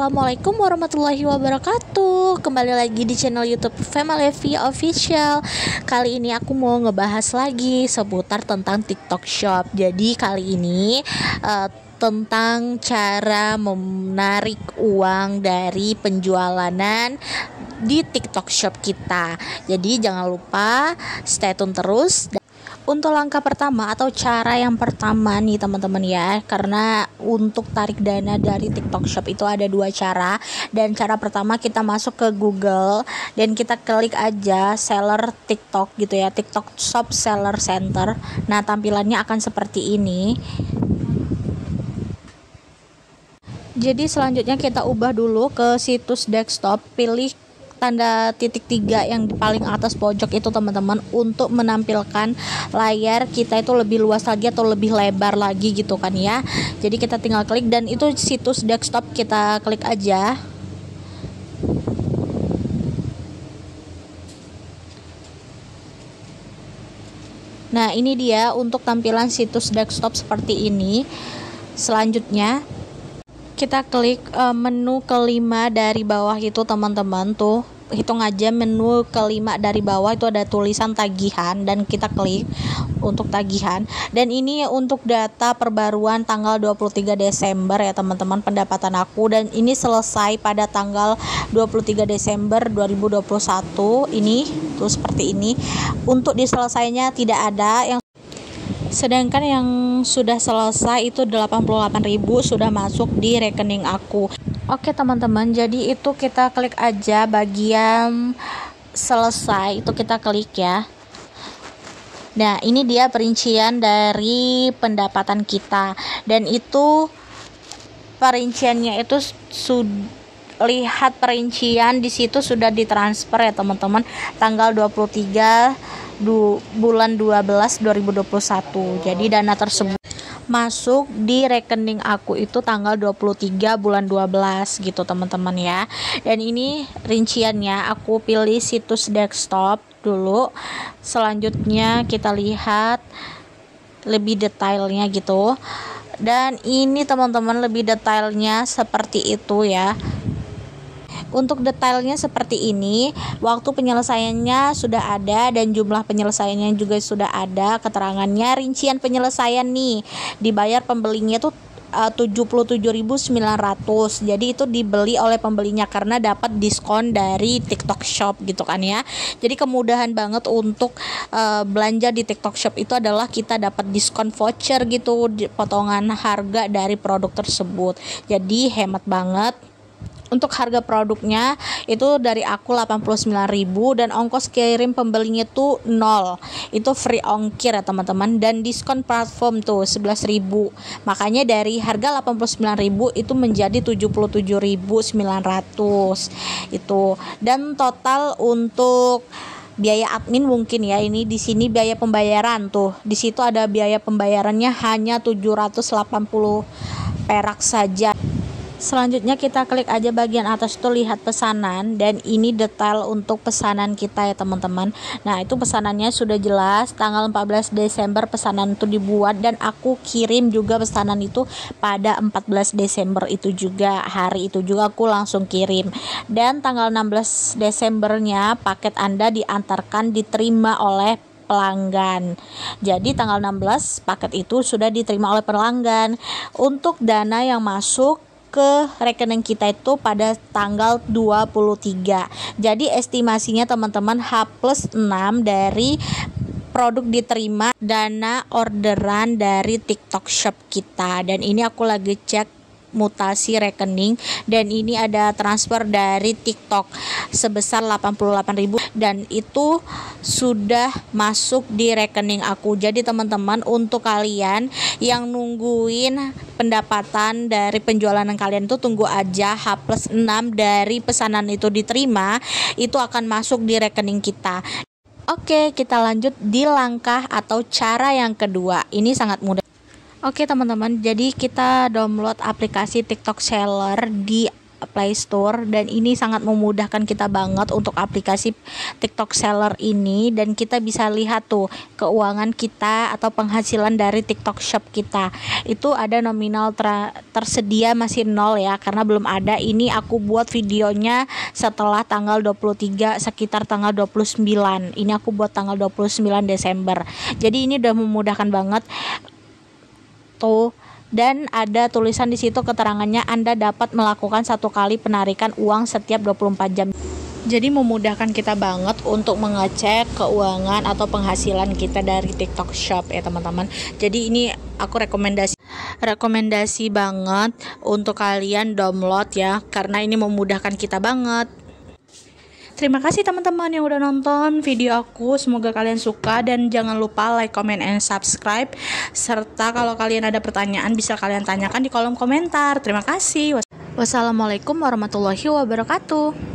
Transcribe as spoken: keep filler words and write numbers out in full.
Assalamualaikum warahmatullahi wabarakatuh. Kembali lagi di channel YouTube Famalevi Official. Kali ini aku mau ngebahas lagi seputar tentang TikTok Shop. Jadi kali ini uh, tentang cara menarik uang dari penjualan di TikTok Shop kita. Jadi jangan lupa stay tune terus. Untuk langkah pertama atau cara yang pertama nih teman-teman ya, karena untuk tarik dana dari TikTok Shop itu ada dua cara. Dan cara pertama kita masuk ke Google dan kita klik aja seller TikTok gitu ya, TikTok Shop Seller Center. Nah tampilannya akan seperti ini. Jadi selanjutnya kita ubah dulu ke situs desktop, pilih tanda titik tiga yang di paling atas pojok itu teman-teman, untuk menampilkan layar kita itu lebih luas lagi atau lebih lebar lagi gitu kan ya. Jadi kita tinggal klik dan itu situs desktop, kita klik aja. Nah ini dia untuk tampilan situs desktop seperti ini. Selanjutnya kita klik uh, menu kelima dari bawah itu teman-teman, tuh hitung aja menu kelima dari bawah itu ada tulisan tagihan dan kita klik untuk tagihan. Dan ini untuk data perbaruan tanggal dua puluh tiga Desember ya teman-teman, pendapatan aku, dan ini selesai pada tanggal dua puluh tiga Desember dua ribu dua puluh satu. Ini tuh seperti ini. Untuk diselesainya tidak ada, yang sedangkan yang sudah selesai itu delapan puluh delapan ribu sudah masuk di rekening aku. Oke teman-teman, jadi itu kita klik aja bagian selesai, itu kita klik ya. Nah ini dia perincian dari pendapatan kita, dan itu perinciannya itu sudah, lihat perincian di situ sudah ditransfer ya teman-teman, tanggal dua puluh tiga bulan dua belas dua ribu dua puluh satu. Jadi dana tersebut masuk di rekening aku itu tanggal dua puluh tiga bulan dua belas gitu teman-teman ya. Dan ini rinciannya, aku pilih situs desktop dulu. Selanjutnya kita lihat lebih detailnya gitu. Dan ini teman-teman lebih detailnya seperti itu ya. Untuk detailnya seperti ini, waktu penyelesaiannya sudah ada dan jumlah penyelesaiannya juga sudah ada, keterangannya, rincian penyelesaian nih, dibayar pembelinya tuh uh, tujuh puluh tujuh ribu sembilan ratus. Jadi itu dibeli oleh pembelinya karena dapat diskon dari TikTok Shop gitu kan ya. Jadi kemudahan banget untuk uh, belanja di TikTok Shop itu adalah kita dapat diskon voucher gitu, potongan harga dari produk tersebut. Jadi hemat banget. Untuk harga produknya itu dari aku delapan puluh sembilan ribu dan ongkos kirim pembelinya tuh nol. Itu free ongkir ya teman-teman, dan diskon platform tuh sebelas ribu. Makanya dari harga delapan puluh sembilan ribu itu menjadi tujuh puluh tujuh ribu sembilan ratus itu. Dan total untuk biaya admin mungkin ya, ini di sini biaya pembayaran tuh. Di situ ada biaya pembayarannya hanya tujuh ratus delapan puluh perak saja. Selanjutnya kita klik aja bagian atas tuh, lihat pesanan, dan ini detail untuk pesanan kita ya teman-teman. Nah itu pesanannya sudah jelas, tanggal empat belas Desember pesanan itu dibuat, dan aku kirim juga pesanan itu pada empat belas Desember itu juga, hari itu juga aku langsung kirim. Dan tanggal enam belas Desembernya paket Anda diantarkan diterima oleh pelanggan. Jadi tanggal enam belas paket itu sudah diterima oleh pelanggan. Untuk dana yang masuk ke rekening kita itu pada tanggal dua puluh tiga. Jadi estimasinya teman-teman H plus enam dari produk diterima dana orderan dari TikTok Shop kita. Dan ini aku lagi cek mutasi rekening, dan ini ada transfer dari TikTok sebesar delapan puluh delapan ribu dan itu sudah masuk di rekening aku. Jadi teman-teman, untuk kalian yang nungguin pendapatan dari penjualan kalian itu tunggu aja H plus enam dari pesanan itu diterima, itu akan masuk di rekening kita. Oke, kita lanjut di langkah atau cara yang kedua. Ini sangat mudah. Oke teman-teman, jadi kita download aplikasi TikTok Seller di Play Store, dan ini sangat memudahkan kita banget untuk aplikasi TikTok Seller ini, dan kita bisa lihat tuh keuangan kita atau penghasilan dari TikTok Shop kita. Itu ada nominal ter- tersedia masih nol ya, karena belum ada. Ini aku buat videonya setelah tanggal dua puluh tiga, sekitar tanggal dua puluh sembilan. Ini aku buat tanggal dua puluh sembilan Desember. Jadi ini udah memudahkan banget tuh. Dan ada tulisan di situ keterangannya, Anda dapat melakukan satu kali penarikan uang setiap dua puluh empat jam. Jadi memudahkan kita banget untuk mengecek keuangan atau penghasilan kita dari TikTok Shop ya teman-teman. Jadi ini aku rekomendasi rekomendasi banget untuk kalian download ya, karena ini memudahkan kita banget. Terima kasih teman-teman yang udah nonton video aku. Semoga kalian suka, dan jangan lupa like, comment, and subscribe. Serta kalau kalian ada pertanyaan bisa kalian tanyakan di kolom komentar. Terima kasih. Wassalamualaikum warahmatullahi wabarakatuh.